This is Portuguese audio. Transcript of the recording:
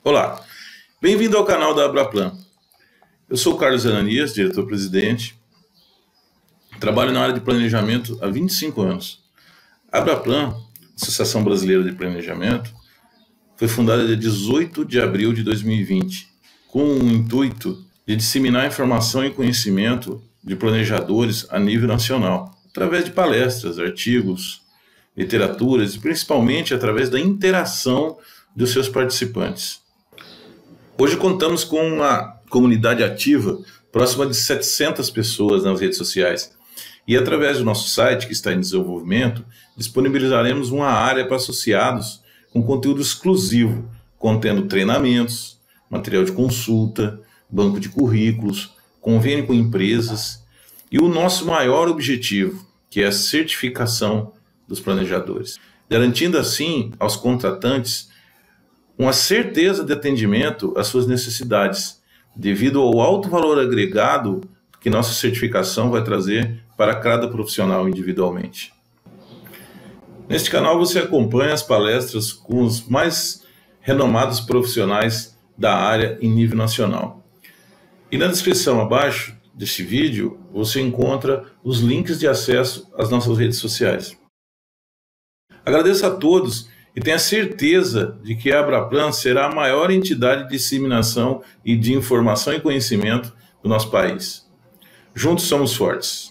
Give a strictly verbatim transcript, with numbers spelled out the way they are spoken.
Olá, bem-vindo ao canal da Abraplan. Eu sou o Carlos Ananias, diretor-presidente. Trabalho na área de planejamento há vinte e cinco anos. A Abraplan, Associação Brasileira de Planejamento, foi fundada dia dezoito de abril de dois mil e vinte, com o intuito de disseminar informação e conhecimento de planejadores a nível nacional, através de palestras, artigos, literaturas e principalmente através da interação dos seus participantes. Hoje contamos com uma comunidade ativa, próxima de setecentas pessoas nas redes sociais. E através do nosso site, que está em desenvolvimento, disponibilizaremos uma área para associados com conteúdo exclusivo, contendo treinamentos, material de consulta, banco de currículos, convênio com empresas e o nosso maior objetivo, que é a certificação dos planejadores, garantindo assim aos contratantes uma certeza de atendimento às suas necessidades, devido ao alto valor agregado que nossa certificação vai trazer para cada profissional individualmente. Neste canal você acompanha as palestras com os mais renomados profissionais da área em nível nacional. E na descrição abaixo deste vídeo você encontra os links de acesso às nossas redes sociais. Agradeço a todos e tenha certeza de que a Abraplan será a maior entidade de disseminação e de informação e conhecimento do nosso país. Juntos somos fortes.